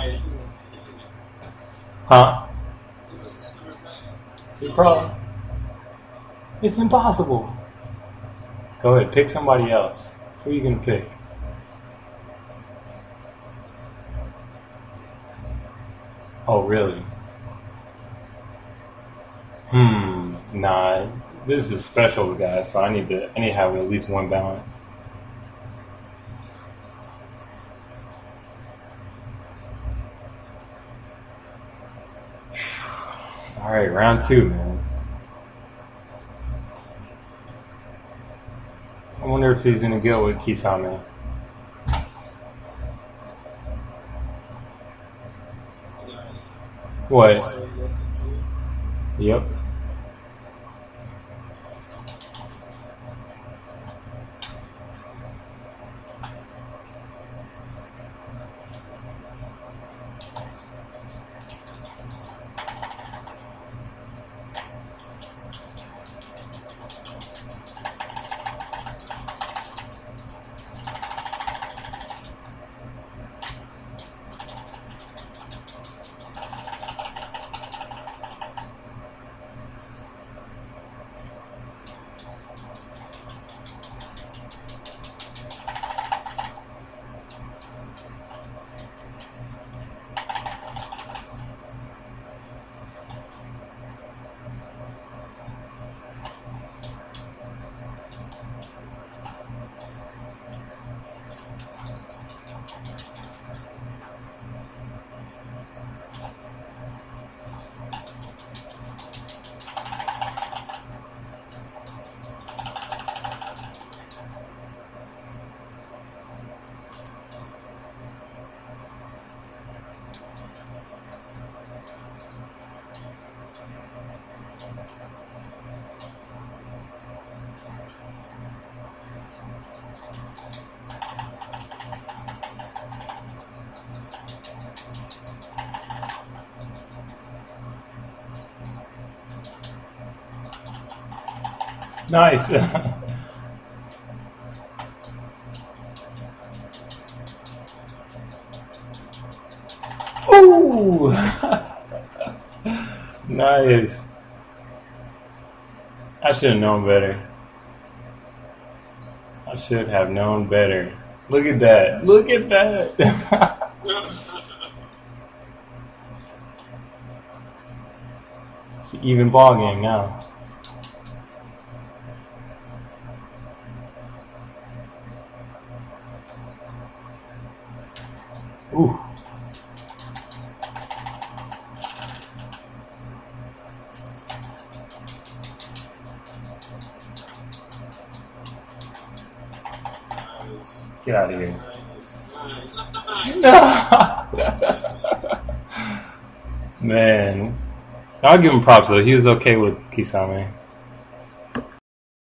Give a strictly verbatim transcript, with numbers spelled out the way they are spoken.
Huh? Bro, it's impossible. Go ahead, pick somebody else. Who are you gonna pick? Oh, really? Hmm. Nah. This is special, guys. So I need to. I need to have at least one balance. All right, round two, man. I wonder if he's gonna go with Kisame. What? Yep. Nice. Ooh. Nice. I should have known better. I should have known better. Look at that. Look at that. It's an even ball game now. Ooh. Get out of here. Man. I'll give him props though. He was okay with Kisame.